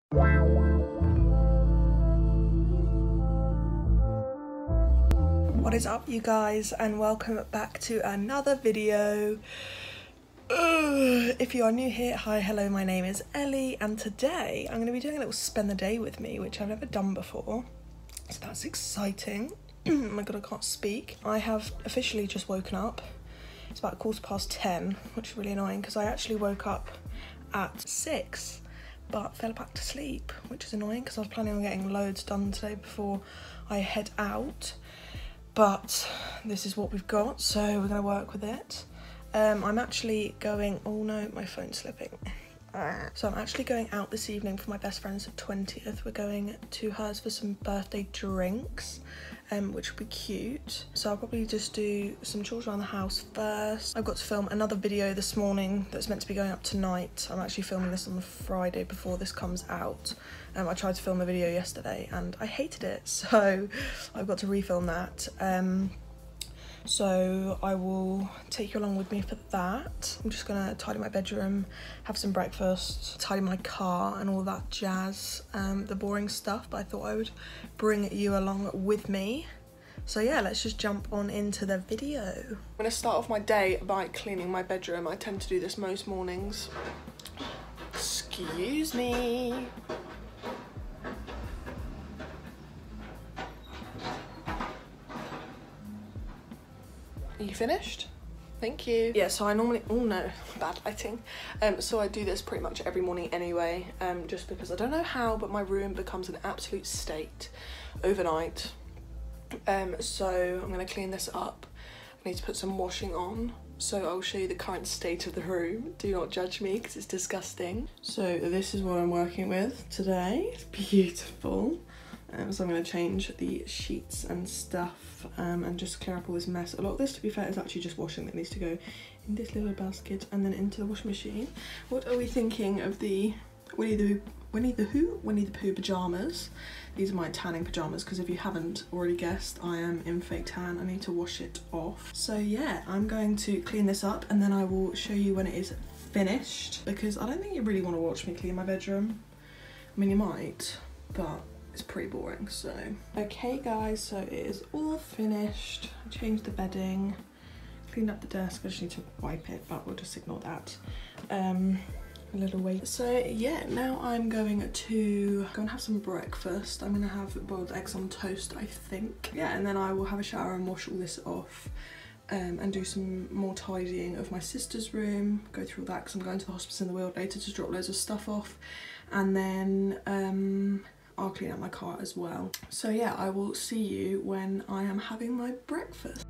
What is up, you guys, and welcome back to another video. If you are new here, hi, hello, my name is Ellie, and today I'm going to be doing a little spend the day with me, which I've never done before, so that's exciting. Oh my god, I can't speak. I have officially just woken up. It's about 10:15, which is really annoying because I actually woke up at 6 but fell back to sleep, which is annoying because I was planning on getting loads done today before I head out. But this is what we've got, so we're going to work with it. I'm actually going, oh no, my phone's slipping. So I'm actually going out this evening for my best friend's 20th. We're going to hers for some birthday drinks, which will be cute. So I'll probably just do some chores around the house first. I've got to film another video this morning that's meant to be going up tonight. I'm actually filming this on the Friday before this comes out. I tried to film a video yesterday and I hated it, so I've got to refilm that. So I will take you along with me for that. I'm just gonna tidy my bedroom, have some breakfast, tidy my car and all that jazz, the boring stuff, but I thought I would bring you along with me. So yeah, let's just jump on into the video. I'm gonna start off my day by cleaning my bedroom. I tend to do this most mornings. Excuse me. Are you finished? Thank you. Yeah, so I normally, oh no, bad lighting. So I do this pretty much every morning anyway, just because I don't know how, but my room becomes an absolute state overnight. So I'm gonna clean this up. I need to put some washing on. So I'll show you the current state of the room. Do not judge me because it's disgusting. So this is what I'm working with today. It's beautiful. So I'm going to change the sheets and stuff and just clear up all this mess. A lot of this, to be fair, is actually just washing that needs to go in this little basket and then into the washing machine. What are we thinking of the Winnie the Pooh pyjamas? These are my tanning pyjamas because if you haven't already guessed, I am in fake tan. I need to wash it off. So yeah, I'm going to clean this up and then I will show you when it is finished, because I don't think you really want to watch me clean my bedroom. I mean, you might, but it's pretty boring. So okay guys, so it is all finished. I changed the bedding, cleaned up the desk. I just need to wipe it, but we'll just ignore that. A little wait. So yeah, now I'm going to go and have some breakfast. I'm gonna have boiled eggs on toast, I think. Yeah, and then I will have a shower and wash all this off and do some more tidying of my sister's room, go through all that because I'm going to the hospice in the Weald later to drop loads of stuff off, and then I'll clean up my car as well. So yeah, I will see you when I am having my breakfast.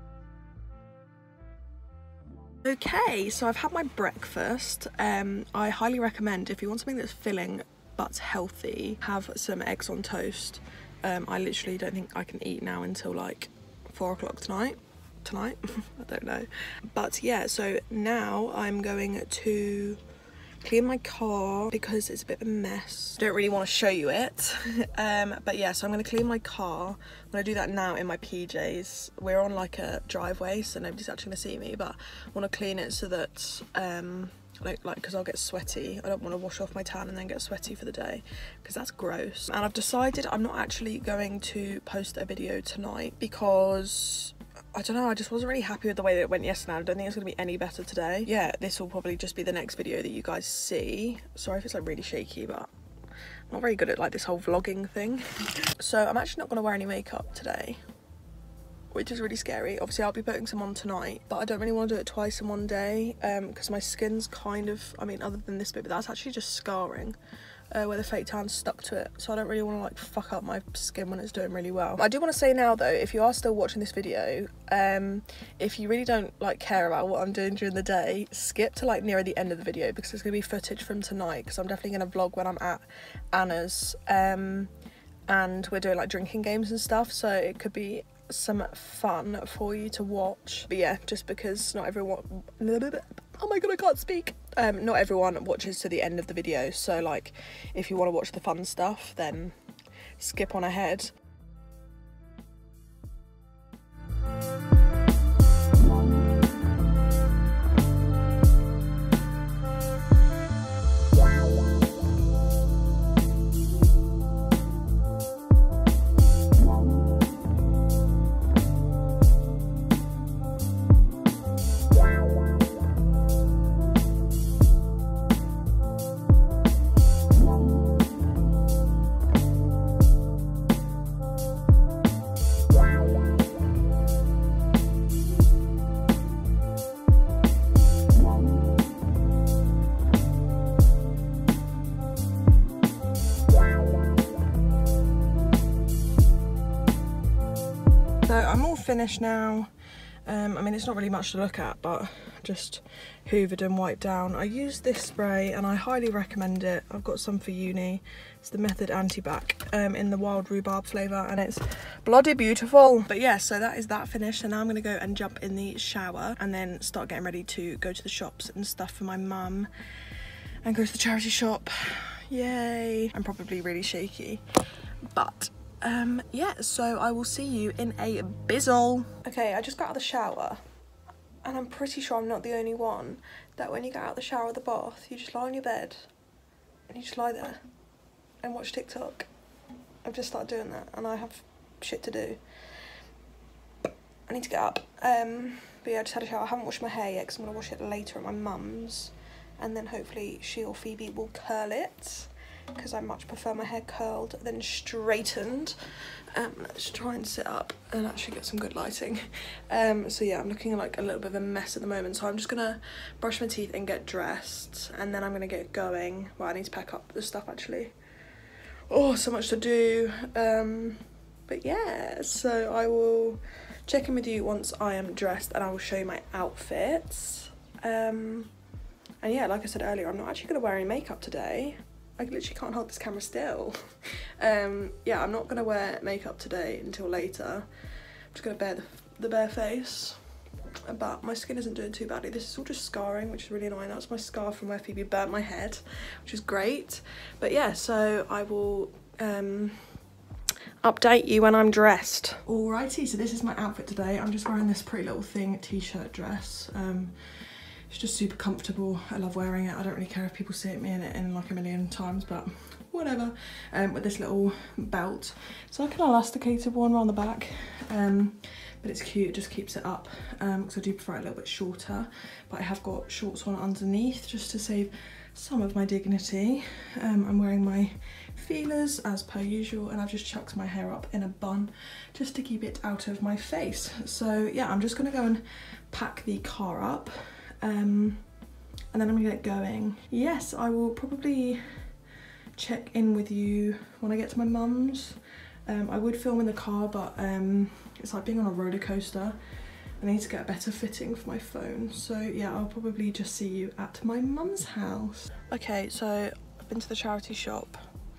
Okay, so I've had my breakfast. I highly recommend, if you want something that's filling but healthy, have some eggs on toast. I literally don't think I can eat now until like 4 o'clock tonight. I don't know. But yeah, so now I'm going to clean my car because it's a bit of a mess. I don't really want to show you it. But yeah, so I'm going to clean my car. I'm going to do that now in my PJs. We're on like a driveway, so nobody's actually going to see me, but I want to clean it so that like because I'll get sweaty. I don't want to wash off my tan and then get sweaty for the day because that's gross. And I've decided I'm not actually going to post a video tonight because I don't know, I just wasn't really happy with the way that it went yesterday. I don't think it's going to be any better today. Yeah, this will probably just be the next video that you guys see. Sorry if it's like really shaky, but I'm not very good at like this whole vlogging thing. So I'm actually not going to wear any makeup today, which is really scary. Obviously I'll be putting some on tonight, but I don't really want to do it twice in one day because my skin's kind of, I mean, other than this bit, but that's actually just scarring. Where the fake tan stuck to it, so I don't really want to like fuck up my skin when it's doing really well. I do want to say now though, if you are still watching this video, if you really don't like care about what I'm doing during the day, skip to like nearer the end of the video because there's gonna be footage from tonight, because I'm definitely gonna vlog when I'm at Anna's and we're doing like drinking games and stuff, so it could be some fun for you to watch. But yeah, just because not everyone, oh my god, I can't speak. Not everyone watches to the end of the video, so like if you want to watch the fun stuff, then skip on ahead. finished now. I mean, it's not really much to look at, but just hoovered and wiped down. I use this spray and I highly recommend it. I've got some for uni. It's the Method Anti-Bac in the wild rhubarb flavour, and it's bloody beautiful. But yeah, so that is that finished. So now I'm going to go and jump in the shower and then start getting ready to go to the shops and stuff for my mum and go to the charity shop. Yay. I'm probably really shaky, but yeah, so I will see you in a bizzle. Okay, I just got out of the shower and I'm pretty sure I'm not the only one that when you get out of the shower or the bath, you just lie on your bed and you just lie there and watch TikTok. I've just started doing that and I have shit to do. I need to get up. But yeah, I just had a shower. I haven't washed my hair yet because I'm going to wash it later at my mum's, and then hopefully she or Phoebe will curl it, because I much prefer my hair curled than straightened. Let's try and sit up and actually get some good lighting. So yeah, I'm looking like a little bit of a mess at the moment, so I'm just gonna brush my teeth and get dressed, and then I'm gonna get going. Well, I need to pack up the stuff actually. Oh, so much to do. But yeah, so I will check in with you once I am dressed and I will show you my outfits. And yeah, like I said earlier, I'm not actually gonna wear any makeup today. I literally can't hold this camera still. Yeah, I'm not gonna wear makeup today until later. I'm just gonna bear the bare face. But my skin isn't doing too badly. This is all just scarring, which is really annoying. That's my scar from where Phoebe burnt my head, which is great. But yeah, so I will update you when I'm dressed. Alrighty, so this is my outfit today. I'm just wearing this Pretty Little Thing t-shirt dress. It's just super comfortable. I love wearing it. I don't really care if people see me in it in like a million times, but whatever. With this little belt. It's like an elasticated one around the back, but it's cute. It just keeps it up, because I do prefer it a little bit shorter. But I have got shorts on underneath just to save some of my dignity. I'm wearing my feelers as per usual, and I've just chucked my hair up in a bun just to keep it out of my face. So yeah, I'm just gonna go and pack the car up. And then I'm gonna get going. Yes, I will probably check in with you when I get to my mum's. I would film in the car, but it's like being on a roller coaster. I need to get a better fitting for my phone. So yeah, I'll probably just see you at my mum's house. Okay, so I've been to the charity shop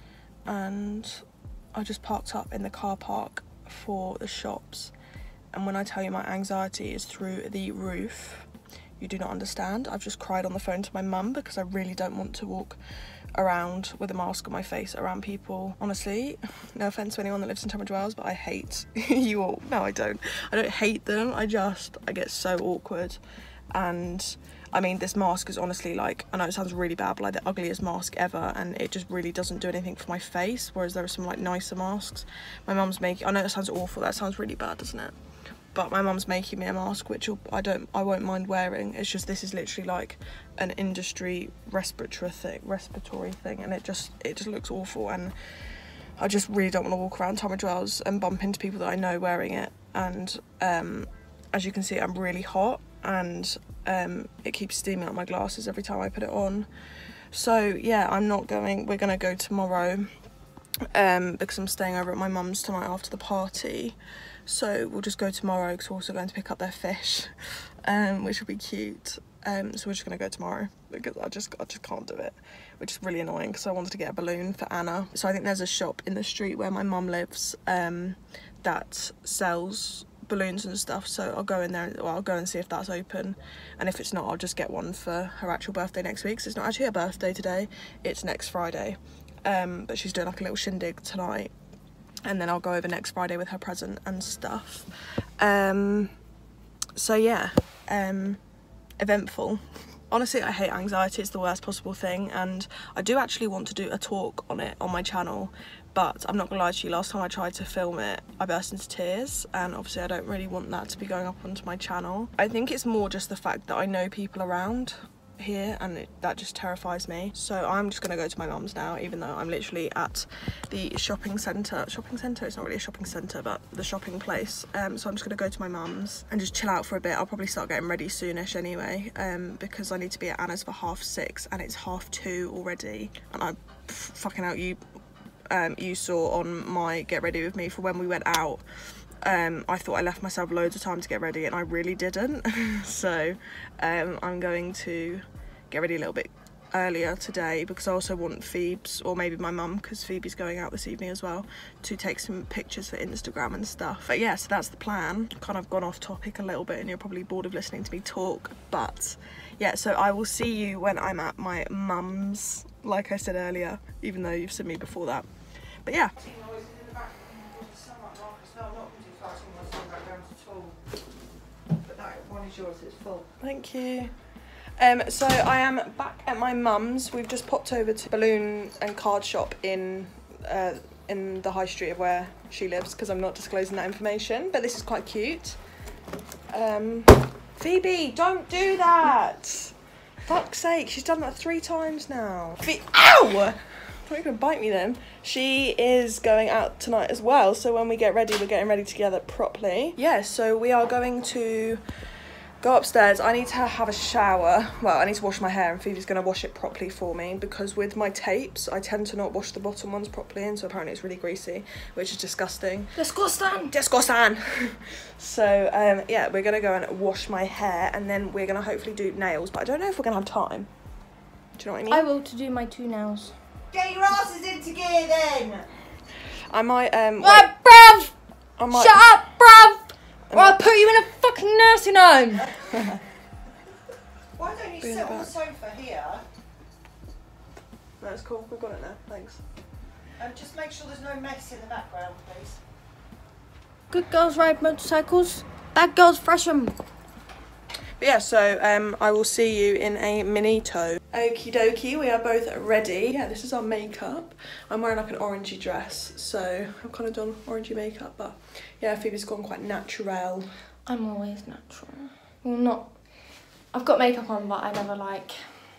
and I just parked up in the car park for the shops. And when I tell you my anxiety is through the roof, you do not understand. I've just cried on the phone to my mum because I really don't want to walk around with a mask on my face around people. Honestly, no offense to anyone that lives in Tunbridge Wells, but I hate you all. No, I don't hate them. I get so awkward. And I mean, this mask is honestly like, I know it sounds really bad, but like the ugliest mask ever, and it just really doesn't do anything for my face, whereas there are some like nicer masks. My mum's making, I know that sounds awful, that sounds really bad, doesn't it? But my mum's making me a mask, which I won't mind wearing. It's just, this is literally like an industry respiratory thing, and it just looks awful, and I just really don't want to walk around Tunbridge Wells and bump into people that I know wearing it. And as you can see, I'm really hot, and it keeps steaming up my glasses every time I put it on. So yeah, I'm not going. We're gonna go tomorrow because I'm staying over at my mum's tonight after the party. So we'll just go tomorrow because we're also going to pick up their fish, which will be cute. So we're just going to go tomorrow because I just can't do it, which is really annoying because I wanted to get a balloon for Anna. So I think there's a shop in the street where my mum lives that sells balloons and stuff. So I'll go in there, well, I'll go and see if that's open. And if it's not, I'll just get one for her actual birthday next week. So it's not actually her birthday today, it's next Friday. But she's doing like a little shindig tonight. And then I'll go over next Friday with her present and stuff. So yeah, eventful. Honestly, I hate anxiety. It's the worst possible thing, and I do actually want to do a talk on it on my channel, but I'm not gonna lie to you, last time I tried to film it, I burst into tears, and obviously I don't really want that to be going up onto my channel. I think it's more just the fact that I know people around here, and that just terrifies me. So I'm just gonna go to my mum's now, even though I'm literally at the shopping centre. It's not really a shopping centre, but the shopping place. So I'm just gonna go to my mum's and just chill out for a bit. I'll probably start getting ready soonish anyway, because I need to be at Anna's for 6:30 and it's 2:30 already. And I fucking out, you saw on my get ready with me for when we went out, I thought I left myself loads of time to get ready and I really didn't. So I'm going to get ready a little bit earlier today because I also want Phoebe's, or maybe my mum, because Phoebe's going out this evening as well, to take some pictures for Instagram and stuff. But yeah, so that's the plan. Kind of gone off topic a little bit and you're probably bored of listening to me talk, but yeah, so I will see you when I'm at my mum's, like I said earlier, even though you've seen me before that. But yeah. Thank you. So I am back at my mum's. We've just popped over to balloon and card shop in the high street of where she lives, because I'm not disclosing that information, but this is quite cute. Phoebe, don't do that! Fuck's sake, she's done that 3 times now. Ow! Don't gonna bite me then. She is going out tonight as well, so when we get ready, we're getting ready together properly. Yeah, so we are going to go upstairs. I need to have a shower. Well, I need to wash my hair and Phoebe's going to wash it properly for me, because with my tapes I tend to not wash the bottom ones properly, and so apparently it's really greasy, which is disgusting. Disgusting! Disgusting! So yeah, we're going to go and wash my hair and then we're going to hopefully do nails, but I don't know if we're going to have time. Do you know what I mean? I will to do my 2 nails. Get your asses into gear then! I might bruv! Shut up, bruv! Or I'll put you in a fucking nursing home! Why don't you sit on the sofa here? No, it's cool, we've got it now, thanks. And just make sure there's no mess in the background, please. Good girls ride motorcycles, bad girls fresh them. But yeah, so I will see you in a minito. Okie dokie, we are both ready. Yeah, this is our makeup. I'm wearing like an orangey dress, so I've kind of done orangey makeup, but yeah, Phoebe's gone quite natural. I'm always natural. Well, not... I've got makeup on, but I never like...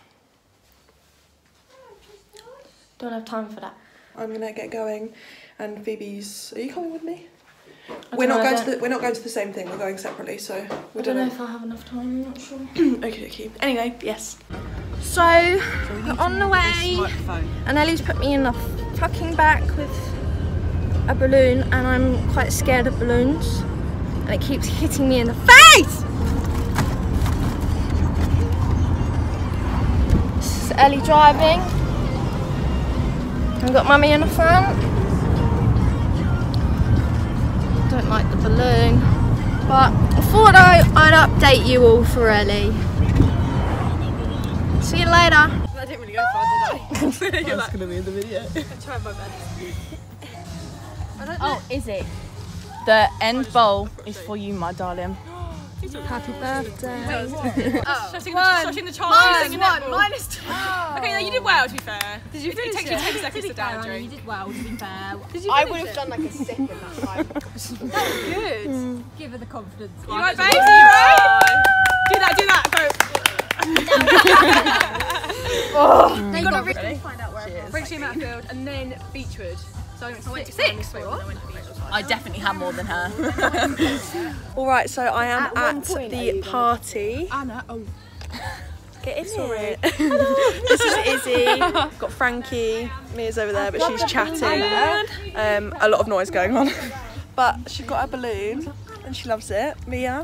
Don't have time for that. I'm gonna get going, and Phoebe's... Are you coming with me? We're not going to the same thing. We're going separately, so we don't know if I'll have enough time. I'm not sure. Okay. Anyway, yes. So we're on the way, and Ellie's put me in a fucking back with a balloon, and I'm quite scared of balloons, and it keeps hitting me in the face. This is Ellie driving. I've got Mummy in the front. Don't like the balloon, but I thought I'd update you all for Ellie. See you later. I didn't really go far, did I? That's gonna be in the video. I tried my best. Oh, is it? The end bowl is for you, my darling. Happy birthday. Shutting the child. Mine is 2. Okay, no, you did well, to be fair. Did you finish it? It takes you 10 seconds to down drink. You did well, to be fair. I would have done like a sip in that time. That was good. Give her the confidence. You right, babe? You right? Do that, go. You've got to really find out where. Bridgely Matfield and then Beechwood. So I went to 6. I definitely had more than her. Alright, so I am at the party. Anna, Get in it. This is Izzy. Got Frankie. Mia's over there, but she's chatting. A lot of noise going on. But she's got a balloon and she loves it. Mia.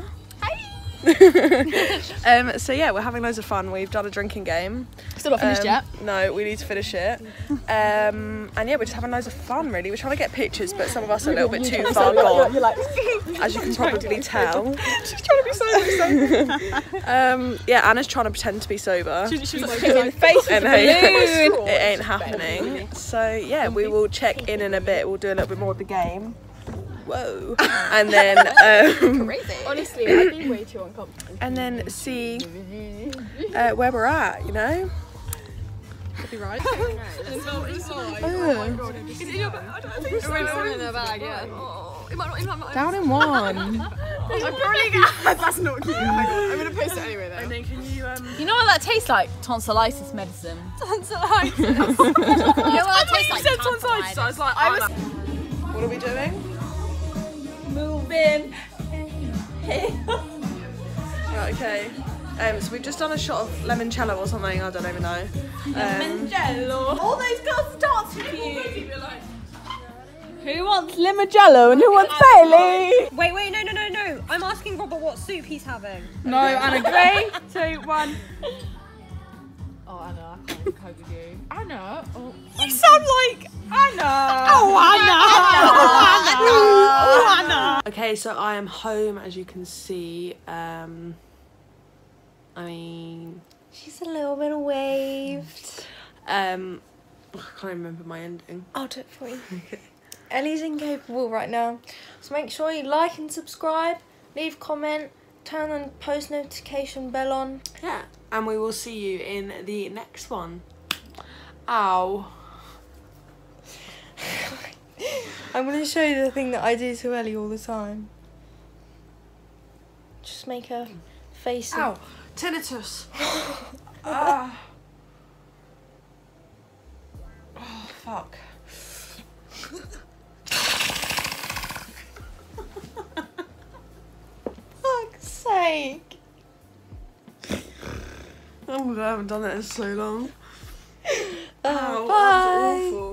So yeah, we're having loads of fun. We've done a drinking game. Still not finished yet. No, we need to finish it. And yeah, we're just having loads of fun really. We're trying to get pictures, but some of us are a little bit too far gone, as you can probably tell. She's trying to be sober. Yeah, Anna's trying to pretend to be sober. She's like in the face and it ain't happening. So yeah, we will check in a bit. We'll do a little bit more of the game. Whoa. And then honestly, I've been way too uncomfortable. And then see where we're at, you know? could be right. Oh my god. Is it in your bag? I don't think so. It's in their bag, yeah. Oh, it might not. Down in one. I'm probably gonna. That's not cute. I'm gonna post it anyway though. And then can you You know what that tastes like? Tonsillitis medicine. Tonsillitis. You know what that tastes like? Said tonsillitis. I was like, What are we doing? Moving. Right, okay. So we've just done a shot of limoncello or something, I don't even know. Limoncello. All those girls dance with you. Who wants Limoncello and who wants Bailey? Wait, no. I'm asking Robert what soup he's having. No, Anna. 3, 2, 1. Oh, Anna, I can't cope with you. Anna. Oh, You sound like Anna. Oh, Anna. Oh, Anna. Okay, so I am home, as you can see. I mean, She's a little bit waved. I can't remember my ending. I'll do it for you. Ellie's incapable right now. So make sure you like and subscribe, leave a comment, turn the post notification bell on. Yeah, and we will see you in the next one. Ow. I'm going to show you the thing that I do to Ellie all the time. Just make her face. Ow. Tinnitus. Ah. Oh, fuck. Fuck's sake. Oh my god, I haven't done that in so long. Bye. Ow, that was awful.